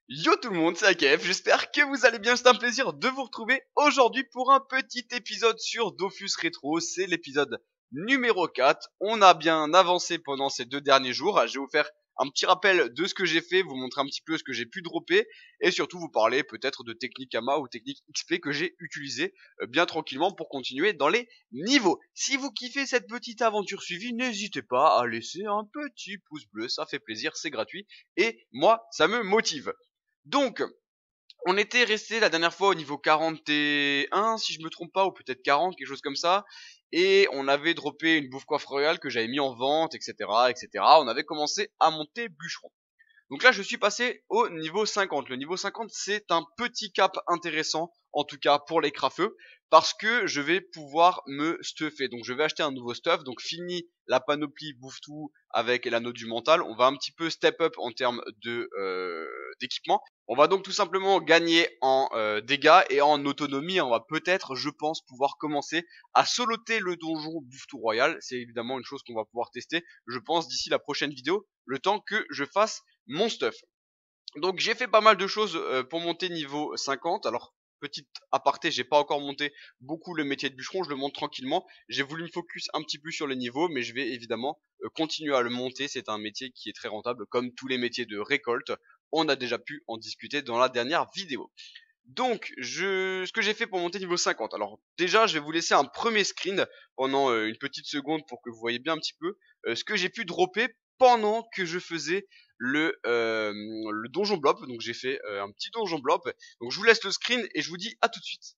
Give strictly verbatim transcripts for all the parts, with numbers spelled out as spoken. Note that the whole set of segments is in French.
Yo tout le monde, c'est A K F, j'espère que vous allez bien, c'est un plaisir de vous retrouver aujourd'hui pour un petit épisode sur Dofus Retro, c'est l'épisode numéro quatre, on a bien avancé pendant ces deux derniers jours, je vais vous faire un petit rappel de ce que j'ai fait, vous montrer un petit peu ce que j'ai pu dropper, et surtout vous parler peut-être de technique Ama ou technique X P que j'ai utilisé euh, bien tranquillement pour continuer dans les niveaux. Si vous kiffez cette petite aventure suivie, n'hésitez pas à laisser un petit pouce bleu, ça fait plaisir, c'est gratuit, et moi ça me motive. Donc, on était resté la dernière fois au niveau quarante et un, si je me trompe pas, ou peut-être quarante, quelque chose comme ça. Et on avait droppé une bouffe coiffe royale que j'avais mis en vente, et cetera, et cetera. On avait commencé à monter bûcheron. Donc là, je suis passé au niveau cinquante. Le niveau cinquante, c'est un petit cap intéressant, en tout cas pour les crafeux, parce que je vais pouvoir me stuffer. Donc je vais acheter un nouveau stuff. Donc fini la panoplie bouffe tout avec l'anneau du mental. On va un petit peu step up en termes de euh, d'équipement. On va donc tout simplement gagner en euh, dégâts et en autonomie. On va peut-être, je pense, pouvoir commencer à soloter le donjon bouffe tout royal. C'est évidemment une chose qu'on va pouvoir tester, je pense, d'ici la prochaine vidéo, le temps que je fasse mon stuff. Donc j'ai fait pas mal de choses euh, pour monter niveau cinquante. Alors petite aparté, j'ai pas encore monté beaucoup le métier de bûcheron, je le monte tranquillement. J'ai voulu me focus un petit peu sur les niveaux, mais je vais évidemment euh, continuer à le monter. C'est un métier qui est très rentable, comme tous les métiers de récolte. On a déjà pu en discuter dans la dernière vidéo. Donc, je, ce que j'ai fait pour monter niveau cinquante. Alors déjà, je vais vous laisser un premier screen pendant euh, une petite seconde pour que vous voyez bien un petit peu euh, ce que j'ai pu dropper pendant que je faisais le, euh, le donjon blob. Donc j'ai fait euh, un petit donjon blob. Donc je vous laisse le screen et je vous dis à tout de suite.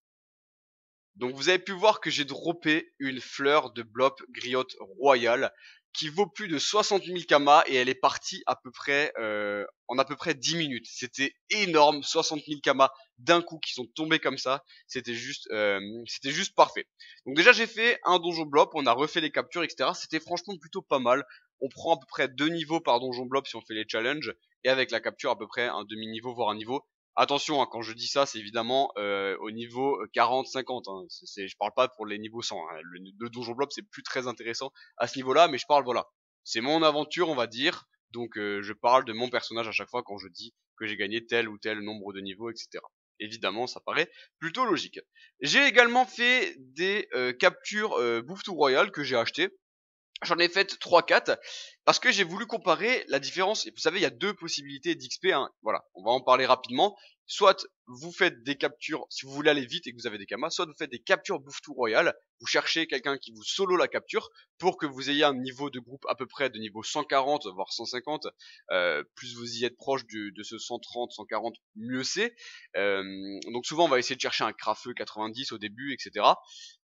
Donc vous avez pu voir que j'ai droppé une fleur de blob griotte royale qui vaut plus de soixante mille kamas et elle est partie à peu près euh, en à peu près dix minutes. C'était énorme, soixante mille kamas d'un coup qui sont tombés comme ça. C'était juste, euh, c'était juste parfait. Donc déjà j'ai fait un donjon blob, on a refait les captures, et cetera. C'était franchement plutôt pas mal. On prend à peu près deux niveaux par donjon blob si on fait les challenges et avec la capture à peu près un demi-niveau voire un niveau. Attention, hein, quand je dis ça, c'est évidemment euh, au niveau quarante cinquante. Hein. C'est, je parle pas pour les niveaux cent. Hein. Le, le donjon blob, c'est plus très intéressant à ce niveau-là, mais je parle, voilà. C'est mon aventure, on va dire. Donc, euh, je parle de mon personnage à chaque fois quand je dis que j'ai gagné tel ou tel nombre de niveaux, et cetera. Évidemment, ça paraît plutôt logique. J'ai également fait des euh, captures euh, Bouffe tout Royal que j'ai acheté. J'en ai fait trois quatre parce que j'ai voulu comparer la différence. Et vous savez, il y a deux possibilités d'X P. Hein. Voilà, on va en parler rapidement. Soit vous faites des captures, si vous voulez aller vite et que vous avez des kamas, soit vous faites des captures bouffe tout royal. Vous cherchez quelqu'un qui vous solo la capture pour que vous ayez un niveau de groupe à peu près de niveau cent quarante, voire cent cinquante. Euh, plus vous y êtes proche de, de ce cent trente, cent quarante, mieux c'est. Euh, donc souvent, on va essayer de chercher un crafeux quatre-vingt-dix au début, et cetera.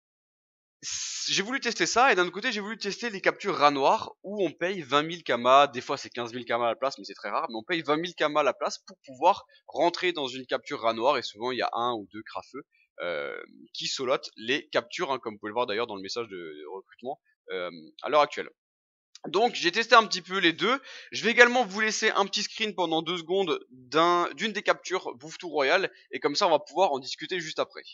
J'ai voulu tester ça et d'un autre côté j'ai voulu tester les captures rat noir où on paye vingt mille kamas, des fois c'est quinze mille kamas à la place mais c'est très rare, mais on paye vingt mille kamas à la place pour pouvoir rentrer dans une capture rat noir et souvent il y a un ou deux crafeux euh, qui solotent les captures, hein, comme vous pouvez le voir d'ailleurs dans le message de, de recrutement euh, à l'heure actuelle. Donc j'ai testé un petit peu les deux. Je vais également vous laisser un petit screen pendant deux secondes d'un, d'une des captures Bouffe tout Royal et comme ça on va pouvoir en discuter juste après.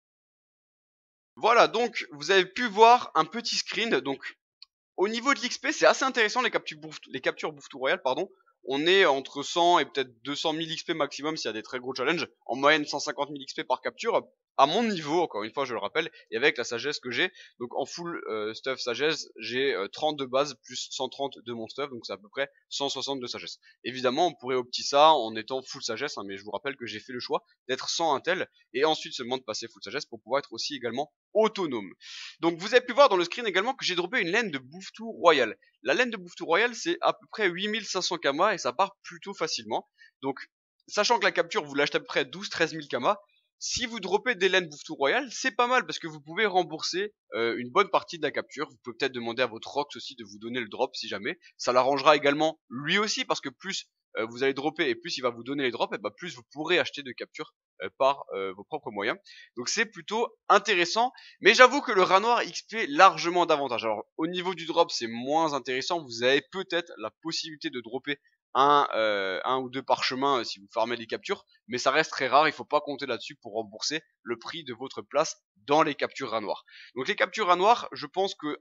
Voilà, donc vous avez pu voir un petit screen. Donc au niveau de l'X P, c'est assez intéressant les captures bouffe, les captures bouffe tout royal, pardon. On est entre cent et peut-être deux cent mille X P maximum s'il y a des très gros challenges. En moyenne cent cinquante mille X P par capture. À mon niveau, encore une fois je le rappelle, et avec la sagesse que j'ai. Donc en full euh, stuff sagesse, j'ai euh, trente de base plus cent trente de mon stuff. Donc c'est à peu près cent soixante de sagesse. Évidemment on pourrait opti ça en étant full sagesse, hein, mais je vous rappelle que j'ai fait le choix d'être sans intel. Et ensuite seulement de passer full sagesse pour pouvoir être aussi également autonome. Donc vous avez pu voir dans le screen également que j'ai droppé une laine de bouffe tout royal. La laine de bouffe tout royal c'est à peu près huit mille cinq cents kamas et ça part plutôt facilement. Donc sachant que la capture vous l'achetez à peu près douze treize mille kamas, si vous droppez des laines bouffe tout royal, c'est pas mal parce que vous pouvez rembourser euh, une bonne partie de la capture. Vous pouvez peut-être demander à votre Rox aussi de vous donner le drop si jamais. Ça l'arrangera également lui aussi parce que plus euh, vous allez dropper et plus il va vous donner les drops, et bah plus vous pourrez acheter de captures euh, par euh, vos propres moyens. Donc c'est plutôt intéressant. Mais j'avoue que le rat noir X P largement davantage. Alors au niveau du drop c'est moins intéressant. Vous avez peut-être la possibilité de dropper un, euh, un ou deux parchemins euh, si vous farmez les captures, mais ça reste très rare, il faut pas compter là-dessus pour rembourser le prix de votre place dans les captures rat noir. Donc les captures rat noir, je pense que à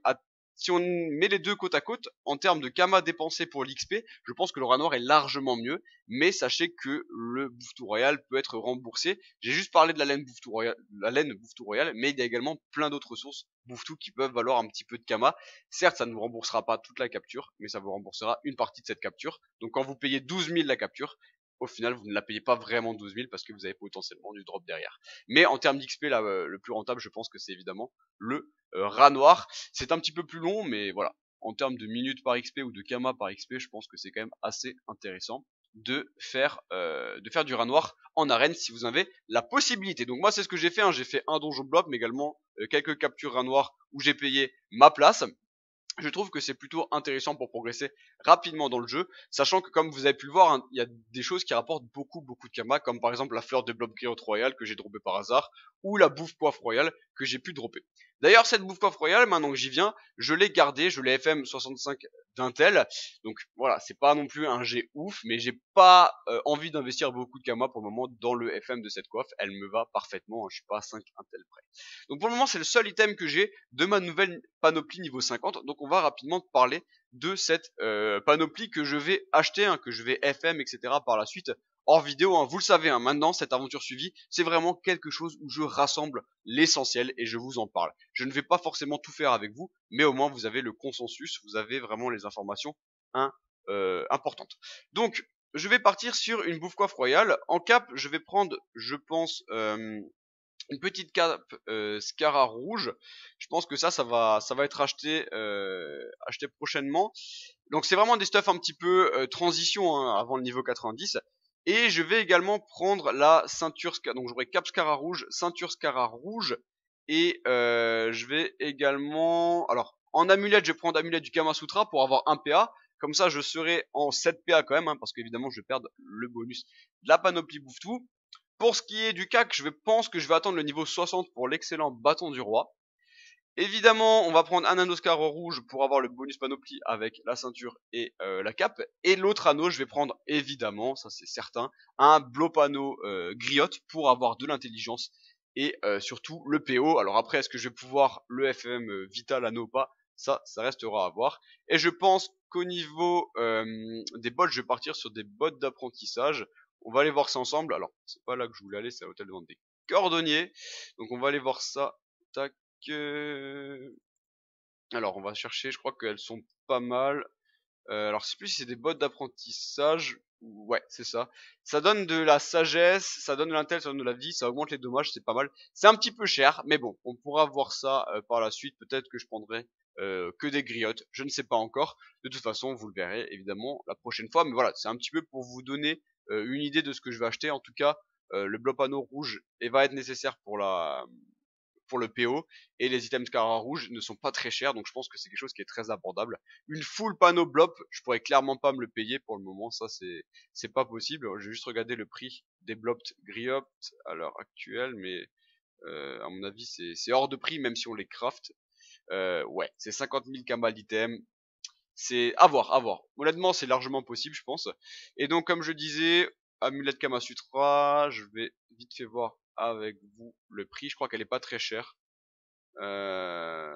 si on met les deux côte à côte, en termes de Kama dépensé pour l'X P, je pense que le rat noir est largement mieux. Mais sachez que le Bouffe-tout royal peut être remboursé. J'ai juste parlé de la laine Bouffe-tout royal, la laine Bouffe-tout royal, mais il y a également plein d'autres ressources Bouffe-tout qui peuvent valoir un petit peu de Kama. Certes, ça ne vous remboursera pas toute la capture, mais ça vous remboursera une partie de cette capture. Donc quand vous payez douze mille la capture, au final, vous ne la payez pas vraiment douze mille parce que vous avez potentiellement du drop derrière. Mais en termes d'X P, là, euh, le plus rentable, je pense que c'est évidemment le euh, rat noir. C'est un petit peu plus long, mais voilà. En termes de minutes par X P ou de Kama par X P, je pense que c'est quand même assez intéressant de faire euh, de faire du rat noir en arène si vous avez la possibilité. Donc moi c'est ce que j'ai fait, hein. J'ai fait un donjon blob, mais également euh, quelques captures rat noir où j'ai payé ma place. Je trouve que c'est plutôt intéressant pour progresser rapidement dans le jeu, sachant que comme vous avez pu le voir, hein, il y a des choses qui rapportent beaucoup beaucoup de Kama, comme par exemple la fleur de blob griotte royale que j'ai droppé par hasard, ou la bouffe coiffe royale que j'ai pu dropper. D'ailleurs cette bouffe coiffe royale, maintenant que j'y viens, je l'ai gardée, je l'ai F M soixante-cinq d'Intel, donc voilà, c'est pas non plus un G ouf, mais j'ai pas euh, envie d'investir beaucoup de Kama pour le moment dans le F M de cette coiffe, elle me va parfaitement, hein, je suis pas à cinq Intel près. Donc pour le moment c'est le seul item que j'ai de ma nouvelle panoplie niveau cinquante, donc on va rapidement parler de cette euh, panoplie que je vais acheter, hein, que je vais F M, et cetera par la suite hors vidéo, hein. Vous le savez, hein, maintenant cette aventure suivie, c'est vraiment quelque chose où je rassemble l'essentiel et je vous en parle. Je ne vais pas forcément tout faire avec vous, mais au moins vous avez le consensus, vous avez vraiment les informations hein, euh, importantes. Donc je vais partir sur une bouffe coiffe royale. En cap, je vais prendre, je pense, euh, une petite cape euh, Scara rouge. Je pense que ça, ça va, ça va être acheté, euh, acheté prochainement. Donc c'est vraiment des stuffs un petit peu euh, transition hein, avant le niveau quatre-vingt-dix. Et je vais également prendre la ceinture, donc j'aurai cap Scara rouge, ceinture Scara rouge. Et euh, je vais également, alors en amulette, je vais prendre amulette du Kamasutra pour avoir un P A. Comme ça, je serai en sept P A quand même, hein, parce qu'évidemment, je vais perdre le bonus de la panoplie bouffe-tout. Pour ce qui est du C A C, je pense que je vais attendre le niveau soixante pour l'excellent bâton du roi. Évidemment, on va prendre un anneau Scar rouge pour avoir le bonus panoplie avec la ceinture et euh, la cape. Et l'autre anneau, je vais prendre évidemment, ça c'est certain, un Blopano euh, griotte pour avoir de l'intelligence et euh, surtout le P O. Alors après, est-ce que je vais pouvoir le F M euh, vital anneau ou pas? Ça, ça restera à voir. Et je pense qu'au niveau euh, des bots, je vais partir sur des bots d'apprentissage. On va aller voir ça ensemble. Alors, c'est pas là que je voulais aller, c'est à l'hôtel de vente des cordonniers. Donc on va aller voir ça. Tac. Euh... Alors on va chercher, je crois qu'elles sont pas mal. Euh, alors c'est plus si c'est des bots d'apprentissage. Ouais, c'est ça. Ça donne de la sagesse, ça donne de l'intel, ça donne de la vie, ça augmente les dommages, c'est pas mal. C'est un petit peu cher, mais bon, on pourra voir ça euh, par la suite. Peut-être que je prendrai euh, que des griottes, je ne sais pas encore. De toute façon, vous le verrez évidemment la prochaine fois. Mais voilà, c'est un petit peu pour vous donner euh, une idée de ce que je vais acheter. En tout cas, euh, le bloc panneau rouge et va être nécessaire pour la pour le P O, et les items Scara rouge ne sont pas très chers, donc je pense que c'est quelque chose qui est très abordable. Une full panneau blop, je pourrais clairement pas me le payer pour le moment, ça c'est c'est pas possible. Je vais juste regarder le prix des blopped griopt à l'heure actuelle, mais euh, à mon avis c'est hors de prix même si on les craft. Euh, ouais, c'est cinquante mille kamal d'items. C'est à voir, à voir. Honnêtement, c'est largement possible, je pense. Et donc, comme je disais, amulette Kamasutra, je vais vite fait voir avec vous le prix. Je crois qu'elle est pas très chère. Euh...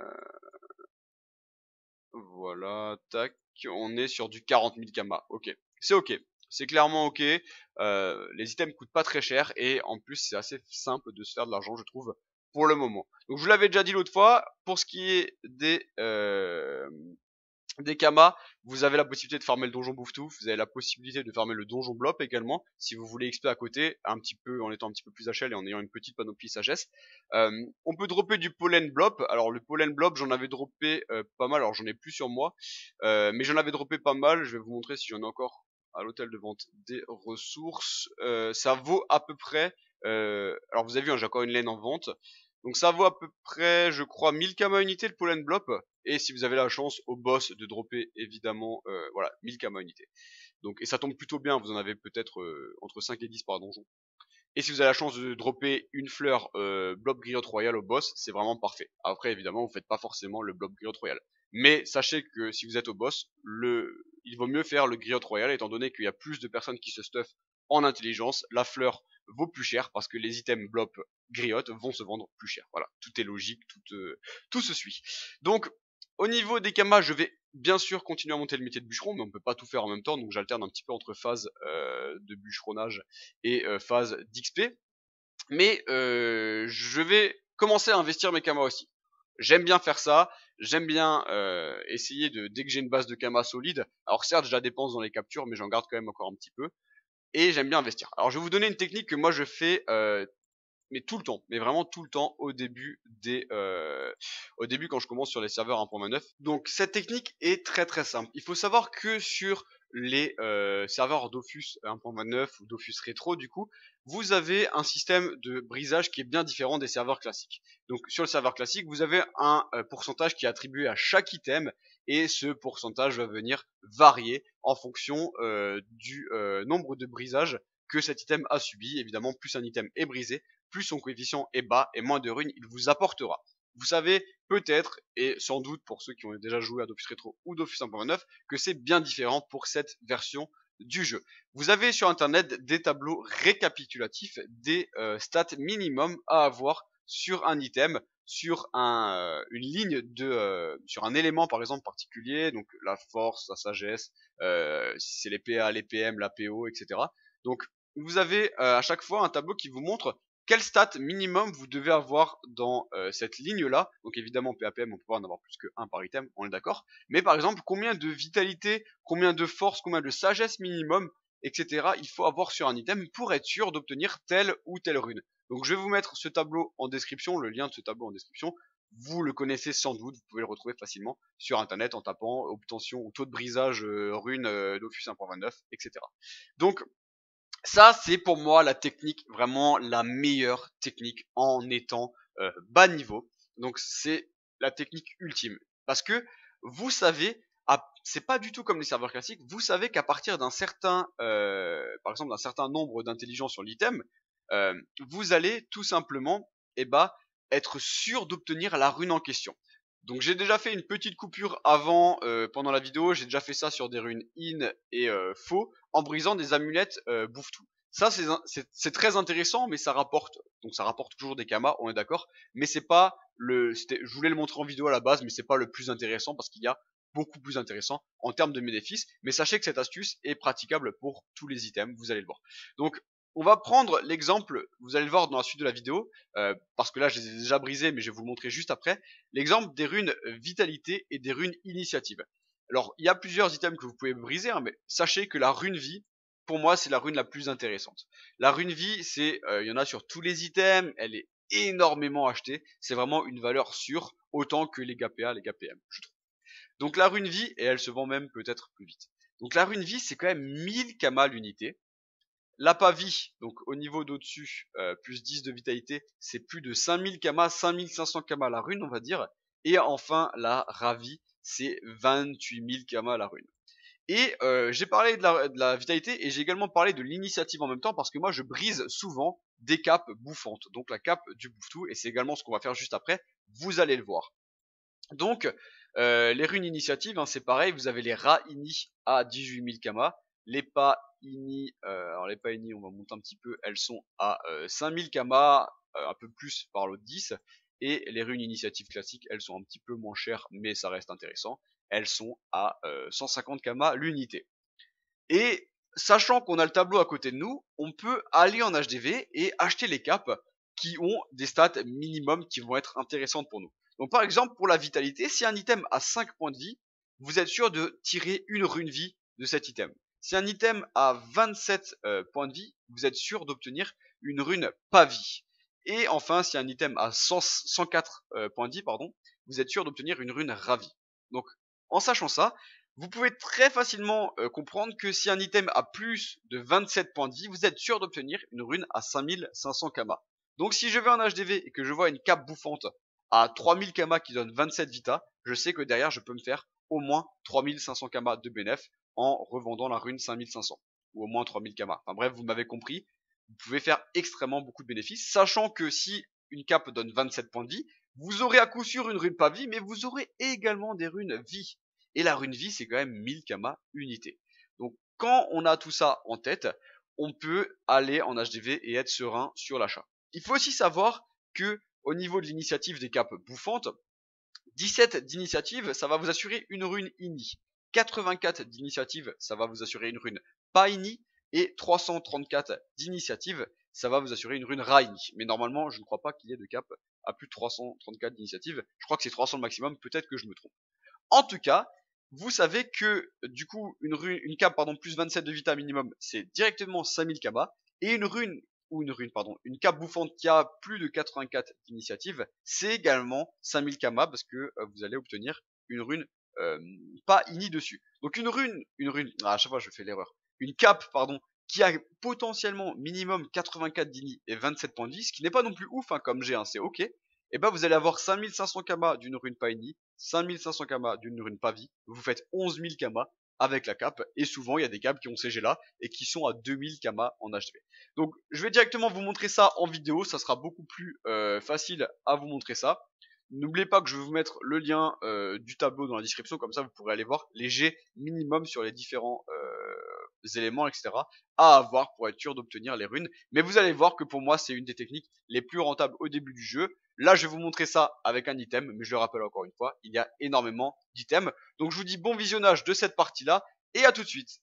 Voilà, tac. On est sur du quarante mille Kama. Ok, c'est ok. C'est clairement ok. Euh, les items coûtent pas très cher et en plus c'est assez simple de se faire de l'argent, je trouve, pour le moment. Donc je vous l'avais déjà dit l'autre fois. Pour ce qui est des euh, des Kama, vous avez la possibilité de farmer le donjon bouffe-tout, vous avez la possibilité de farmer le donjon blop également, si vous voulez X P à côté, un petit peu, en étant un petit peu plus H L et en ayant une petite panoplie sagesse. Euh, on peut dropper du pollen blop, alors le pollen blop j'en avais droppé euh, pas mal, alors j'en ai plus sur moi, euh, mais j'en avais droppé pas mal, je vais vous montrer si j'en ai encore à l'hôtel de vente des ressources. Euh, ça vaut à peu près, euh, alors vous avez vu, hein, j'ai encore une laine en vente, donc ça vaut à peu près, je crois, mille Kama unités le pollen blop. Et si vous avez la chance au boss de dropper évidemment euh, voilà mille Kama unités. Donc et ça tombe plutôt bien, vous en avez peut-être euh, entre cinq et dix par donjon. Et si vous avez la chance de dropper une fleur euh, blob griotte royale au boss, c'est vraiment parfait. Après évidemment, vous faites pas forcément le blob griotte royale. Mais sachez que si vous êtes au boss, le il vaut mieux faire le griotte royale étant donné qu'il y a plus de personnes qui se stuffent en intelligence, la fleur vaut plus cher parce que les items blob griotte vont se vendre plus cher. Voilà, tout est logique, tout, euh, tout se suit. Donc Au niveau des kamas, je vais bien sûr continuer à monter le métier de bûcheron, mais on peut pas tout faire en même temps, donc j'alterne un petit peu entre phase euh, de bûcheronnage et euh, phase d'X P. Mais euh, je vais commencer à investir mes kamas aussi. J'aime bien faire ça, j'aime bien euh, essayer de, dès que j'ai une base de kamas solide, alors certes je la dépense dans les captures, mais j'en garde quand même encore un petit peu, et j'aime bien investir. Alors je vais vous donner une technique que moi je fais euh, mais tout le temps, mais vraiment tout le temps au début des, euh, au début quand je commence sur les serveurs un point neuf. Donc cette technique est très très simple. Il faut savoir que sur les euh, serveurs Dofus un point neuf ou Dofus Retro du coup, vous avez un système de brisage qui est bien différent des serveurs classiques. Donc sur le serveur classique, vous avez un euh, pourcentage qui est attribué à chaque item et ce pourcentage va venir varier en fonction euh, du euh, nombre de brisages que cet item a subi. Évidemment, plus un item est brisé, plus son coefficient est bas et moins de runes il vous apportera. Vous savez peut-être, et sans doute pour ceux qui ont déjà joué à Dofus Retro ou Dofus un point neuf, que c'est bien différent pour cette version du jeu. Vous avez sur internet des tableaux récapitulatifs des euh, stats minimum à avoir sur un item, sur un, euh, une ligne de, euh, sur un élément par exemple particulier, donc la force, la sagesse, euh, si c'est les P A, les P M, la P O, et cetera. Donc vous avez euh, à chaque fois un tableau qui vous montre quel stat minimum vous devez avoir dans euh, cette ligne-là. Donc évidemment, P A P M, on peut pas en avoir plus que un par item, on est d'accord. Mais par exemple, combien de vitalité, combien de force, combien de sagesse minimum, et cetera il faut avoir sur un item pour être sûr d'obtenir telle ou telle rune. Donc je vais vous mettre ce tableau en description, le lien de ce tableau en description. Vous le connaissez sans doute, vous pouvez le retrouver facilement sur internet en tapant obtention ou taux de brisage euh, rune euh, Dofus un point vingt-neuf, et cetera. Donc ça, c'est pour moi la technique, vraiment la meilleure technique en étant euh, bas niveau. Donc c'est la technique ultime. Parce que vous savez, c'est pas du tout comme les serveurs classiques, vous savez qu'à partir d'un certain, euh, par exemple d'un certain nombre d'intelligence sur l'item, euh, vous allez tout simplement eh ben, être sûr d'obtenir la rune en question. Donc j'ai déjà fait une petite coupure avant, euh, pendant la vidéo, j'ai déjà fait ça sur des runes in et euh, faux, en brisant des amulettes euh, bouffe-tout. Ça c'est très intéressant, mais ça rapporte, donc ça rapporte toujours des kamas, on est d'accord, mais c'est pas le, je voulais le montrer en vidéo à la base, mais c'est pas le plus intéressant parce qu'il y a beaucoup plus intéressant en termes de bénéfices, mais sachez que cette astuce est praticable pour tous les items, vous allez le voir. Donc on va prendre l'exemple, vous allez le voir dans la suite de la vidéo, euh, parce que là je les ai déjà brisés, mais je vais vous le montrer juste après, l'exemple des runes vitalité et des runes initiative. Alors il y a plusieurs items que vous pouvez briser, hein, mais sachez que la rune vie, pour moi c'est la rune la plus intéressante. La rune vie, c'est, euh, il y en a sur tous les items, elle est énormément achetée, c'est vraiment une valeur sûre, autant que les G P A, les G P M, je trouve. Donc la rune vie, et elle se vend même peut-être plus vite. Donc la rune vie, c'est quand même mille kamas l'unité. L'appât-vie, donc au niveau d'au-dessus, euh, plus dix de vitalité, c'est plus de cinq mille kamas, cinq mille cinq cents kamas la rune, on va dire. Et enfin, la ravie, c'est vingt-huit mille kamas la rune. Et euh, j'ai parlé de la, de la vitalité et j'ai également parlé de l'initiative en même temps parce que moi je brise souvent des capes bouffantes. Donc la cape du bouffe-tout, et c'est également ce qu'on va faire juste après, vous allez le voir. Donc euh, les runes initiatives, hein, c'est pareil, vous avez les rats ini à dix-huit mille kamas, les pas ini, euh, alors les pas ini on va monter un petit peu, elles sont à euh, cinq mille kamas, euh, un peu plus par l'autre dix, et les runes initiatives classiques elles sont un petit peu moins chères mais ça reste intéressant, elles sont à euh, cent cinquante kamas l'unité. Et sachant qu'on a le tableau à côté de nous, on peut aller en H D V et acheter les capes qui ont des stats minimum qui vont être intéressantes pour nous. Donc par exemple pour la vitalité, si un item a cinq points de vie, vous êtes sûr de tirer une rune vie de cet item. Si un item a vingt-sept euh, points de vie, vous êtes sûr d'obtenir une rune pas vie. Et enfin, si un item a cent, cent quatre euh, points de vie, pardon, vous êtes sûr d'obtenir une rune ravie. Donc en sachant ça, vous pouvez très facilement euh, comprendre que si un item a plus de vingt-sept points de vie, vous êtes sûr d'obtenir une rune à cinq mille cinq cents kamas. Donc si je vais en H D V et que je vois une cape bouffante à trois mille kamas qui donne vingt-sept vita, je sais que derrière je peux me faire au moins trois mille cinq cents kamas de bénéf en revendant la rune cinq mille cinq cents. Ou au moins trois mille kamas. Enfin bref, vous m'avez compris, vous pouvez faire extrêmement beaucoup de bénéfices, sachant que si une cape donne vingt-sept points de vie, vous aurez à coup sûr une rune pas vie, mais vous aurez également des runes vie. Et la rune vie, c'est quand même mille kamas unité. Donc quand on a tout ça en tête, on peut aller en H D V et être serein sur l'achat. Il faut aussi savoir que au niveau de l'initiative des capes bouffantes, dix-sept d'initiative, ça va vous assurer une rune ini. quatre-vingt-quatre d'initiative, ça va vous assurer une rune pas ini. Et trois cent trente-quatre d'initiative, ça va vous assurer une rune Raini. Mais normalement, je ne crois pas qu'il y ait de cap à plus de trois cent trente-quatre d'initiative. Je crois que c'est trois cents le maximum, peut-être que je me trompe. En tout cas, vous savez que du coup, une, rune, une cap pardon, plus vingt-sept de vita minimum, c'est directement cinq mille kama. Et une rune, ou une rune, pardon, une cap bouffante qui a plus de quatre-vingt-quatre d'initiative, c'est également cinq mille kama parce que euh, vous allez obtenir une rune euh, pas ini dessus. Donc une rune, une rune, ah, à chaque fois je fais l'erreur. Une cap, pardon, qui a potentiellement minimum quatre-vingt-quatre d'ini et vingt-sept points de vie, ce qui n'est pas non plus ouf hein, comme G, hein, c'est ok. Et bah vous allez avoir cinq mille cinq cents kama d'une rune pas ini, cinq mille cinq cents kama d'une rune pas vie, vous faites onze mille kama avec la cap, et souvent il y a des caps qui ont C G là, et qui sont à deux mille kama en H P. Donc je vais directement vous montrer ça en vidéo, ça sera beaucoup plus euh, facile à vous montrer ça. N'oubliez pas que je vais vous mettre le lien euh, du tableau dans la description, comme ça vous pourrez aller voir les G minimum sur les différents euh, éléments, et cetera à avoir pour être sûr d'obtenir les runes. Mais vous allez voir que pour moi c'est une des techniques les plus rentables au début du jeu. Là je vais vous montrer ça avec un item, mais je le rappelle encore une fois, il y a énormément d'items. Donc je vous dis bon visionnage de cette partie là, et à tout de suite.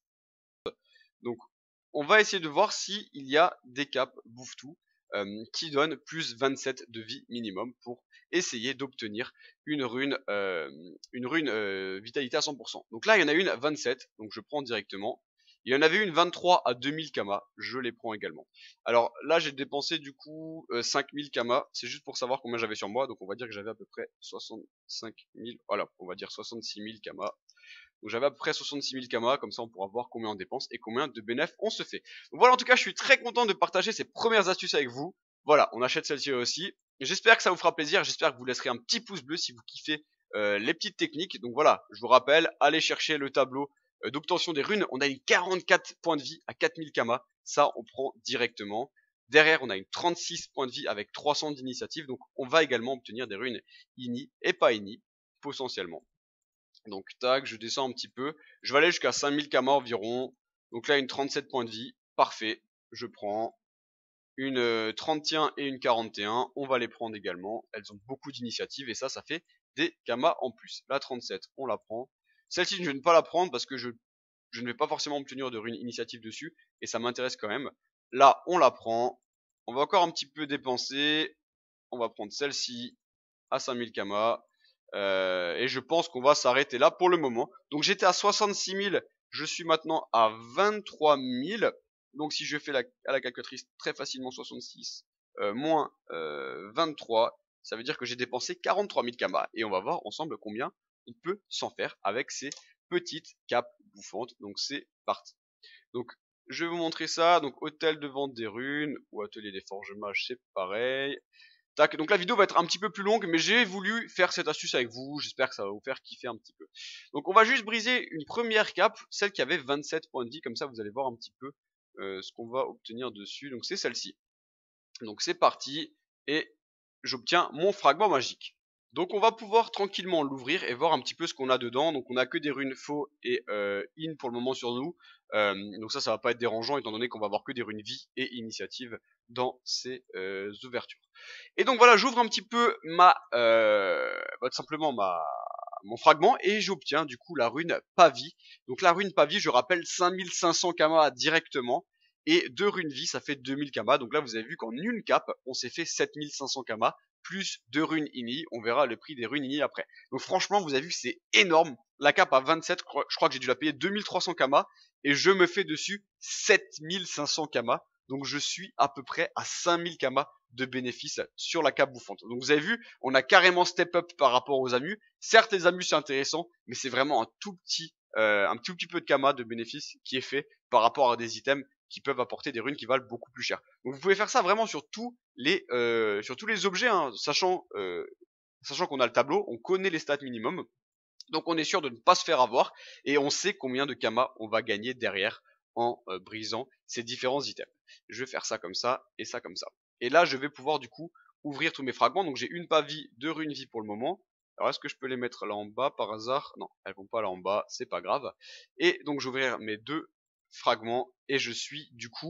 Donc on va essayer de voir s'il y a des caps bouffe tout euh, qui donnent plus vingt-sept de vie minimum pour essayer d'obtenir une rune, euh, une rune euh, vitalité à cent pour cent. Donc là il y en a une à vingt-sept, donc je prends directement. Il y en avait une vingt-trois à deux mille kama, je les prends également. Alors là j'ai dépensé du coup euh, cinq mille kama, c'est juste pour savoir combien j'avais sur moi, donc on va dire que j'avais à peu près soixante-cinq mille, voilà, on va dire soixante-six mille kama. Donc j'avais à peu près soixante-six mille kama, comme ça on pourra voir combien on dépense et combien de bénéfices on se fait. Donc voilà, en tout cas je suis très content de partager ces premières astuces avec vous. Voilà, on achète celle-ci aussi. J'espère que ça vous fera plaisir, j'espère que vous laisserez un petit pouce bleu si vous kiffez euh, les petites techniques. Donc voilà, je vous rappelle, allez chercher le tableau euh, d'obtention des runes. On a une quarante-quatre points de vie à quatre mille kama, ça on prend directement. Derrière on a une trente-six points de vie avec trois cents d'initiative, donc on va également obtenir des runes ini et pas ini, potentiellement. Donc tac, je descends un petit peu. Je vais aller jusqu'à cinq mille kama environ. Donc là une trente-sept points de vie. Parfait. Je prends une euh, trente et un et une quarante et un. On va les prendre également. Elles ont beaucoup d'initiative et ça, ça fait des kama en plus. La trente-sept, on la prend. Celle-ci, je ne vais pas la prendre parce que je, je ne vais pas forcément obtenir de rune initiative dessus. Et ça m'intéresse quand même. Là, on la prend. On va encore un petit peu dépenser. On va prendre celle-ci à cinq mille kama. Euh, et je pense qu'on va s'arrêter là pour le moment. Donc j'étais à soixante-six mille, je suis maintenant à vingt-trois mille. Donc si je fais la, à la calculatrice très facilement soixante-six euh, moins euh, vingt-trois, ça veut dire que j'ai dépensé quarante-trois mille kama. Et on va voir ensemble combien on peut s'en faire avec ces petites capes bouffantes. Donc c'est parti. Donc je vais vous montrer ça. Donc hôtel de vente des runes ou atelier des forges mages, c'est pareil. Tac, donc la vidéo va être un petit peu plus longue, mais j'ai voulu faire cette astuce avec vous, j'espère que ça va vous faire kiffer un petit peu. Donc on va juste briser une première cape, celle qui avait vingt-sept points de vie, comme ça vous allez voir un petit peu euh, ce qu'on va obtenir dessus. Donc c'est celle-ci. Donc c'est parti, et j'obtiens mon fragment magique. Donc on va pouvoir tranquillement l'ouvrir et voir un petit peu ce qu'on a dedans. Donc on a que des runes faux et euh, in pour le moment sur nous. Euh, donc ça, ça va pas être dérangeant étant donné qu'on va avoir que des runes vie et initiative dans ces euh, ouvertures. Et donc voilà, j'ouvre un petit peu ma, euh, bah, tout simplement ma, mon fragment et j'obtiens du coup la rune Pavie. Donc la rune Pavie, je rappelle, cinq mille cinq cents kama directement. Et deux runes vie, ça fait deux mille kama. Donc là, vous avez vu qu'en une cap, on s'est fait sept mille cinq cents kama, plus deux runes ini. On verra le prix des runes ini après. Donc franchement, vous avez vu que c'est énorme. La cap à vingt-sept, je crois que j'ai dû la payer deux mille trois cents kama. Et je me fais dessus sept mille cinq cents kama. Donc je suis à peu près à cinq mille kama de bénéfices sur la cap bouffante. Donc vous avez vu, on a carrément step up par rapport aux amus. Certes, les amus c'est intéressant, mais c'est vraiment un tout petit, euh, un tout petit peu de kama de bénéfices qui est fait par rapport à des items qui peuvent apporter des runes qui valent beaucoup plus cher. Donc vous pouvez faire ça vraiment sur tous les, euh, sur tous les objets, hein, sachant, euh, sachant qu'on a le tableau, on connaît les stats minimum, donc on est sûr de ne pas se faire avoir et on sait combien de kama on va gagner derrière en euh, brisant ces différents items. Je vais faire ça comme ça et ça comme ça. Et là je vais pouvoir du coup ouvrir tous mes fragments. Donc j'ai une pavie, deux runes vie pour le moment. Alors est-ce que je peux les mettre là en bas par hasard? Non, elles vont pas là en bas, c'est pas grave. Et donc j'ouvrir mes deux fragments et je suis du coup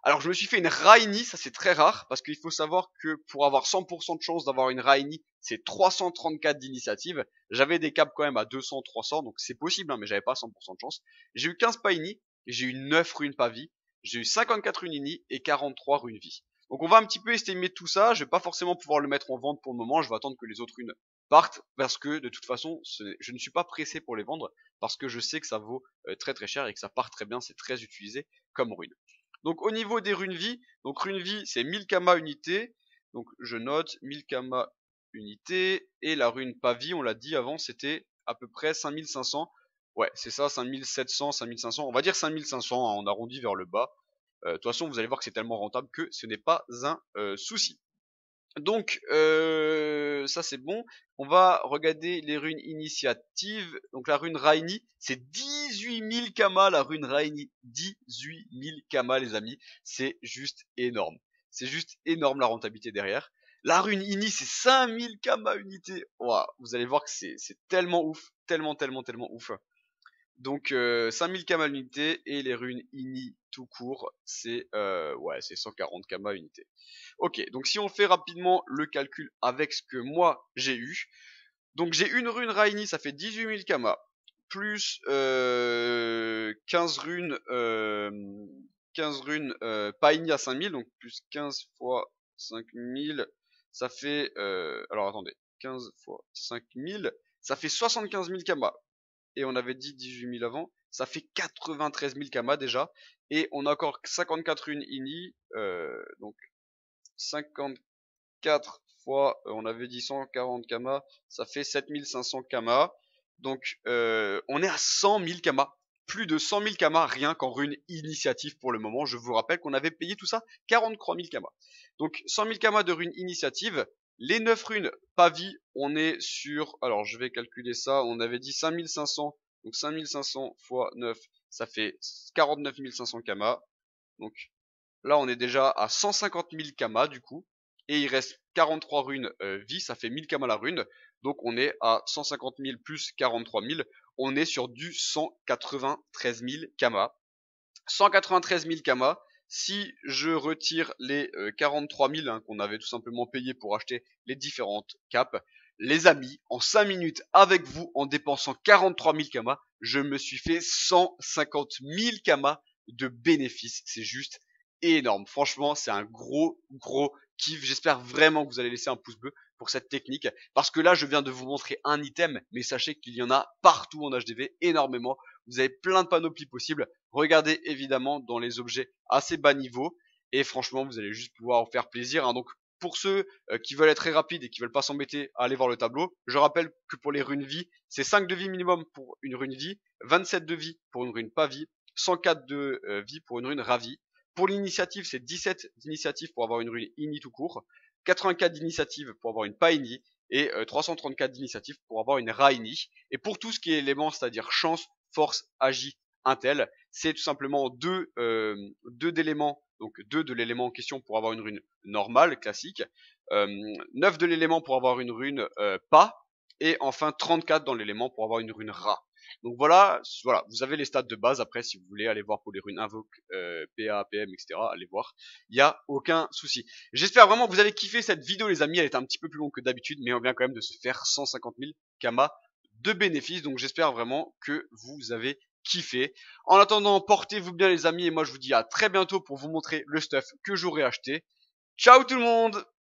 Alors je me suis fait une Raini, ça c'est très rare, parce qu'il faut savoir que pour avoir cent pour cent de chance d'avoir une Raini, c'est trois cent trente-quatre d'initiative. J'avais des caps quand même à deux cents, trois cents, donc c'est possible, hein, mais j'avais pas cent pour cent de chance. J'ai eu quinze Paini, j'ai eu neuf runes Pavi, j'ai eu cinquante-quatre runes Ini et quarante-trois runes Vie. Donc on va un petit peu estimer tout ça, je vais pas forcément pouvoir le mettre en vente pour le moment, je vais attendre que les autres runes partent, parce que de toute façon, je ne suis pas pressé pour les vendre, parce que je sais que ça vaut euh, très très cher et que ça part très bien, c'est très utilisé comme rune. Donc au niveau des runes vie, donc rune vie c'est mille kama unité, donc je note mille kama unité, et la rune Pavi, on l'a dit avant, c'était à peu près cinq mille cinq cents, ouais c'est ça, cinq mille sept cents, cinq mille cinq cents, on va dire cinq mille cinq cents, hein, on arrondit vers le bas. De euh, toute façon vous allez voir que c'est tellement rentable que ce n'est pas un euh, souci. Donc euh, ça c'est bon. On va regarder les runes initiatives. Donc la rune Raini, c'est dix-huit mille kama la rune Raini. dix-huit mille kama les amis. C'est juste énorme. C'est juste énorme la rentabilité derrière. La rune Ini c'est cinq mille kama unité. Wow, vous allez voir que c'est tellement ouf. Tellement tellement tellement ouf. Donc euh, cinq mille kama unité et les runes Ini tout court, c'est euh, ouais, c'est cent quarante kama unité. Ok, donc si on fait rapidement le calcul avec ce que moi j'ai eu, donc j'ai une rune Raini, ça fait dix-huit mille kama, plus euh, quinze runes, euh, quinze runes euh, Paini à cinq mille, donc plus quinze fois cinq mille, ça fait, euh, alors attendez, quinze fois cinq mille, ça fait soixante-quinze mille kama. Et on avait dit dix-huit mille avant, ça fait quatre-vingt-treize mille kama déjà, et on a encore cinquante-quatre runes Ini, euh, donc cinquante-quatre fois, euh, on avait dit cent quarante kama, ça fait sept mille cinq cents kama, donc euh, on est à cent mille kama, plus de cent mille kama rien qu'en rune initiative pour le moment. Je vous rappelle qu'on avait payé tout ça quarante-trois mille kama, donc cent mille kama de rune initiative. Les neuf runes Pavi, on est sur, alors je vais calculer ça, on avait dit cinq mille cinq cents, donc cinq mille cinq cents fois neuf, ça fait quarante-neuf mille cinq cents kama, donc là on est déjà à cent cinquante mille kama du coup, et il reste quarante-trois runes euh, vie, ça fait mille kama la rune, donc on est à cent cinquante mille plus quarante-trois mille, on est sur du cent quatre-vingt-treize mille kama. cent quatre-vingt-treize mille kama, si je retire les euh, quarante-trois mille hein, qu'on avait tout simplement payé pour acheter les différentes capes, les amis, en cinq minutes avec vous, en dépensant quarante-trois mille kama, je me suis fait cent cinquante mille kama de bénéfices. C'est juste énorme. Franchement, c'est un gros, gros kiff. J'espère vraiment que vous allez laisser un pouce bleu pour cette technique, parce que là, je viens de vous montrer un item, mais sachez qu'il y en a partout en H D V, énormément. Vous avez plein de panoplies possibles. Regardez évidemment dans les objets assez bas niveau, et franchement, vous allez juste pouvoir vous faire plaisir, hein. Donc, pour ceux euh, qui veulent être très rapides et qui veulent pas s'embêter à aller voir le tableau, je rappelle que pour les runes vie, c'est cinq de vie minimum pour une rune vie, vingt-sept de vie pour une rune pas vie, cent quatre de euh, vie pour une rune ravi. Pour l'initiative, c'est dix-sept d'initiative pour avoir une rune Ini tout court, quatre-vingt-quatre d'initiative pour avoir une pas Ini, et euh, trois cent trente-quatre d'initiative pour avoir une Raini. Et pour tout ce qui est éléments, c'est-à-dire chance, force, agi, intel, c'est tout simplement deux, euh, deux d'éléments, donc deux de l'élément en question pour avoir une rune normale, classique, euh, neuf de l'élément pour avoir une rune euh, pas, et enfin trente-quatre dans l'élément pour avoir une rune Ra. Donc voilà, voilà, vous avez les stats de base. Après, si vous voulez aller voir pour les runes invoque, euh, P A, P M, et cetera, allez voir. Il n'y a aucun souci. J'espère vraiment que vous avez kiffé cette vidéo, les amis. Elle est un petit peu plus longue que d'habitude, mais on vient quand même de se faire cent cinquante mille kama de bénéfices. Donc j'espère vraiment que vous avez kiffé. En attendant, portez-vous bien, les amis. Et moi, je vous dis à très bientôt pour vous montrer le stuff que j'aurai acheté. Ciao tout le monde!